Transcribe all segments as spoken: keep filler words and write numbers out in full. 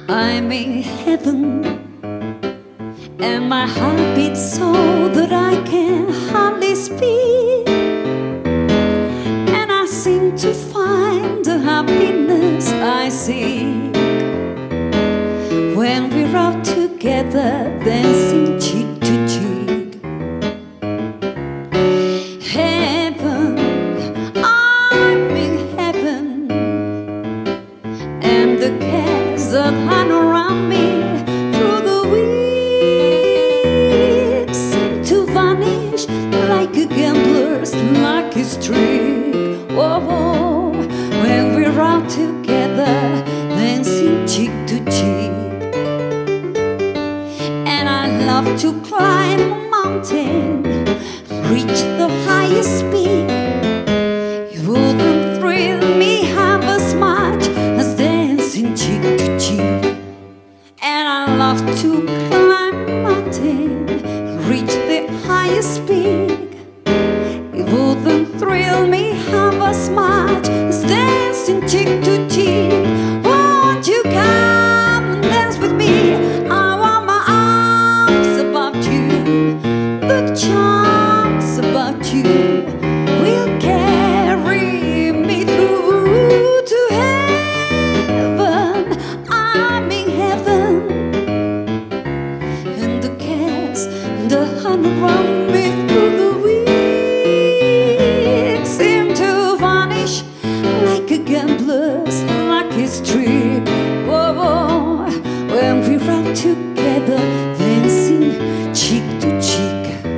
I'm in heaven, and my heart beats so that I can hardly speak. And I seem to find the happiness I seek when we're out together, dancing cheek to cheek. Heaven, I'm in heaven, and the cares that hang around me through the weeks seem to vanish like a gambler's lucky streak. Whoa, whoa, when we're out together, dancing cheek to cheek. And I love to climb a mountain, reach the highest peak. It wouldn't thrill me half as much as dancing cheek to cheek. And I love to climb a mountain, reach the highest peak. It wouldn't thrill me half as much as dancing cheek to cheek. Won't you come and dance with me? I want my arms about you. The charms about you will carry me through to heaven. I'm in heaven, and the cares that hang around me through the weeks seem to vanish like a gambler's lucky streak. Whoa, whoa, when we're out together, dancing cheek to cheek.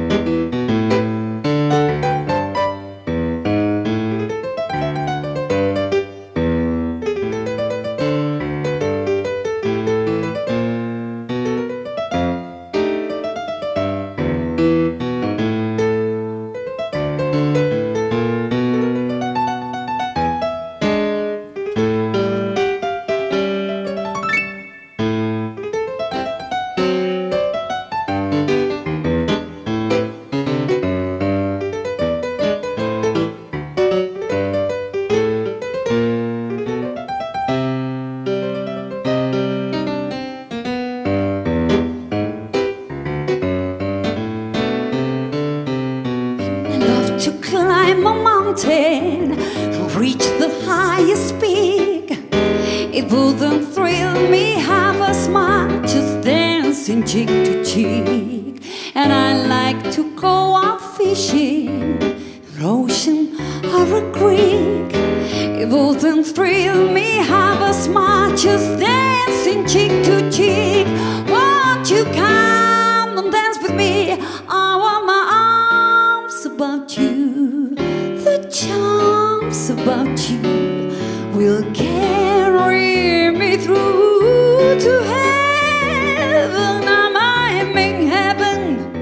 To climb a mountain, reach the highest peak. It wouldn't thrill me half as much as dancing cheek to cheek. And I like to go out fishing, an ocean or a creek. It wouldn't thrill me half as much as dancing cheek to cheek. Won't you come and dance with me? I want my arms about you. The charms about you will carry me through to heaven. I'm in heaven,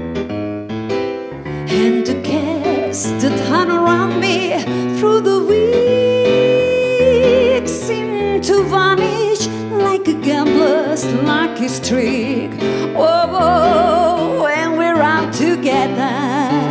and the cares that hang around me through the weeks seem to vanish like a gambler's lucky streak. Whoa, whoa, when we're out together,